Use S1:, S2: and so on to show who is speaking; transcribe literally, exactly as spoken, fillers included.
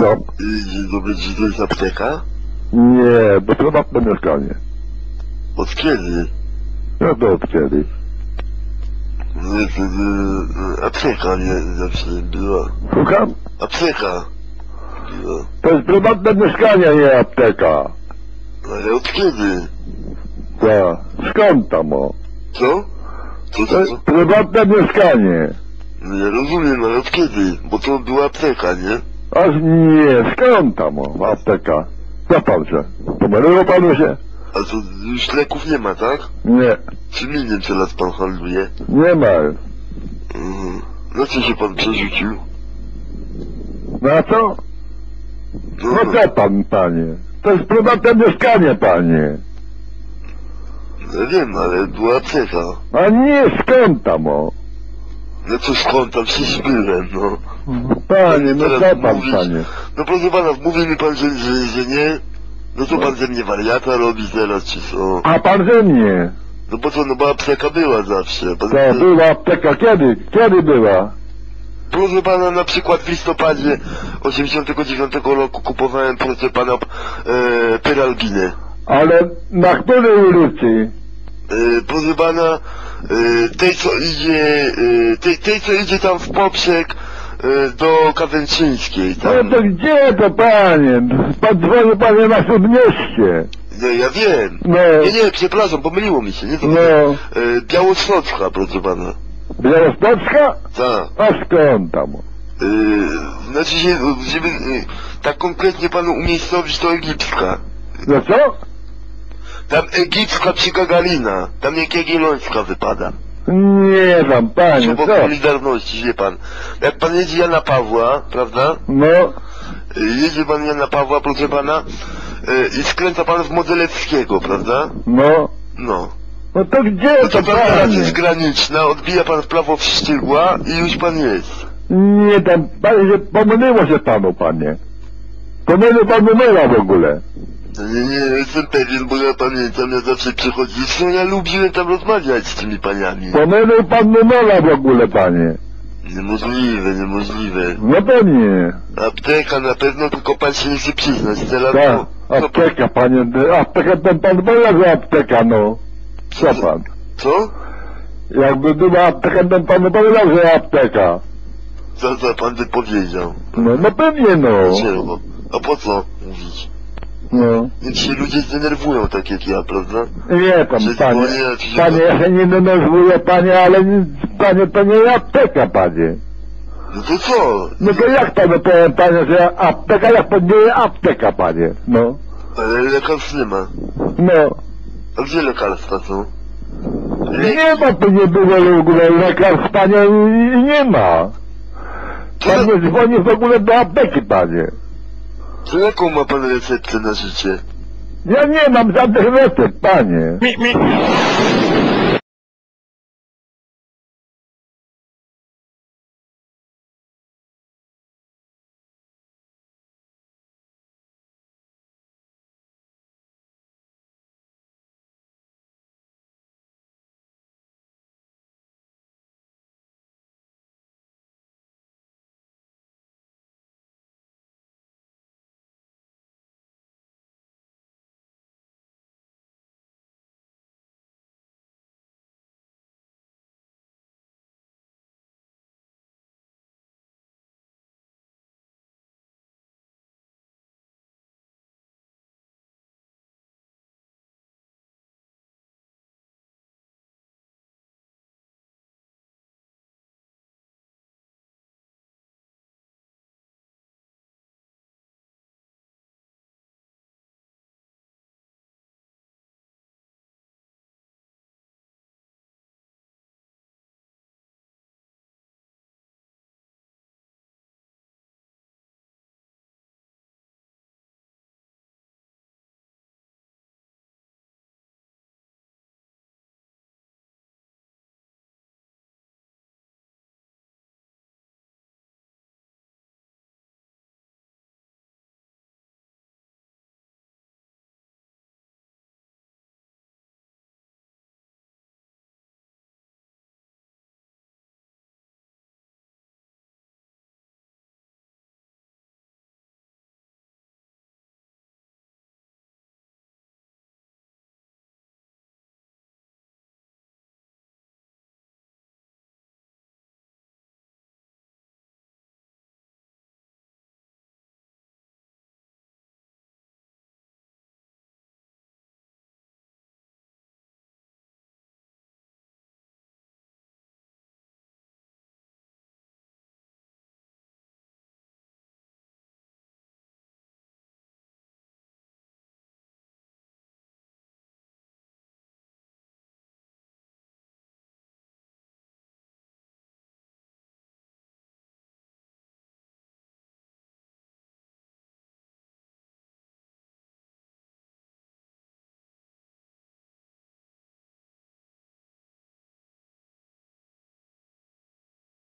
S1: Halo?
S2: Dzień dobry, czy to jest apteka?
S1: Nie, bo prywatne mieszkanie.
S2: Od kiedy?
S1: No to od kiedy?
S2: Nie, to y, apteka nie zawsze była.
S1: Słucham?
S2: Apteka była.
S1: To jest prywatne mieszkanie, nie apteka.
S2: Ale od kiedy?
S1: Tak. Skąd tam o?
S2: Co? Co,
S1: To
S2: co,
S1: jest
S2: co?
S1: prywatne mieszkanie.
S2: Nie rozumiem, ale od kiedy? Bo to była apteka, nie?
S1: Aż nie, skąd tam o? Apteka. Co pan się? Pomyliło panu się?
S2: A to już leków nie ma, tak?
S1: Nie.
S2: Czym innym teraz pan handluje?
S1: Nie ma.
S2: Mhm. Na co się pan przerzucił?
S1: Na co?
S2: No,
S1: No co pan, panie? To jest prywatne mieszkanie, panie.
S2: ja wiem, ale była apteka.
S1: A nie, skąd tam o?
S2: No to skąd tam przecież byłem, no.
S1: Panie, no
S2: Teraz
S1: co pan,
S2: mówić-
S1: panie?
S2: No proszę pana, mówi mi pan, że, że, że nie? No to pan ze mnie wariata robi teraz, czy co?
S1: A pan ze mnie?
S2: No bo co, no bo apteka była zawsze. Pan,
S1: To była apteka kiedy? Kiedy była?
S2: Proszę pana, na przykład w listopadzie osiemdziesiątego dziewiątego roku kupowałem, proszę pana, e, Pyralginę.
S1: Ale na której ulicy?
S2: E, proszę pana, e, tej co idzie, e, tej, tej co idzie tam w poprzek e, do Kawęczyńskiej.
S1: No
S2: Tam.
S1: to gdzie to, panie? Pan dzwoni, panie, na Śródmieście.
S2: Nie, ja wiem.
S1: No.
S2: Nie, nie, przepraszam, pomyliło mi się, nie to
S1: No.
S2: e, Białostocka, proszę pana.
S1: Białostocka?
S2: Tak.
S1: A skąd tam?
S2: Yy, znaczy się, żeby yy, tak konkretnie panu umiejscowić, to egipska.
S1: No co?
S2: Tam egipska przy Gagarina. Tam jak Jagiellońska wypada.
S1: Nie tam, panie,
S2: Obok
S1: co?
S2: Solidarności, wie pan. Jak pan jedzie Jana Pawła, prawda?
S1: No,
S2: Yy, jedzie pan Jana Pawła, proszę pana, yy, i skręca pan w Modzelewskiego, prawda?
S1: no.
S2: No.
S1: No to gdzie
S2: No to
S1: to,
S2: tam teraz
S1: panie?
S2: jest graniczna, odbija pan w prawo w Szczygła i już pan jest.
S1: Nie tam, panie, się pomyliło się panu, panie. Pomylił pan numera w ogóle.
S2: No nie, nie, jestem pewien, bo ja pamiętam, ja zawsze przychodziłem, zresztą ja lubiłem tam rozmawiać z tymi paniami.
S1: Pomylił pan numera w ogóle, panie.
S2: Niemożliwe, niemożliwe.
S1: No to nie.
S2: Apteka na pewno, tylko pan się nie chce przyznać. Teraz
S1: Tak,
S2: no, co pan?
S1: apteka, panie, apteka, ten pan powiedział, że apteka, no. Co pan?
S2: Co?
S1: Jakby była apteka, ten pan powiedział, że apteka.
S2: Co, co pan by powiedział?
S1: No, no pewnie, no.
S2: Dlaczego? A po co mówić?
S1: No.
S2: Niech się ludzie zdenerwują tak jak ja, prawda?
S1: Nie tam,
S2: Że
S1: panie,
S2: dzwonię, czy się
S1: panie,
S2: to-
S1: ja się nie denerwuję, panie, ale nie- panie, to nie apteka, panie.
S2: No to co?
S1: No to jak panu powiem, panie, że apteka, jak to nie apteka, panie, no.
S2: Ale lekarstw nie ma.
S1: No.
S2: A gdzie lekarstwa są?
S1: Nie ma tu nie było w ogóle lekarstw, panie, i, i nie ma.
S2: To,
S1: Pan nie dzwoni w ogóle do apteki, panie.
S2: to jaką ma pan receptę na życie?
S1: Ja nie mam żadnych recept, panie.
S3: Mi, mi.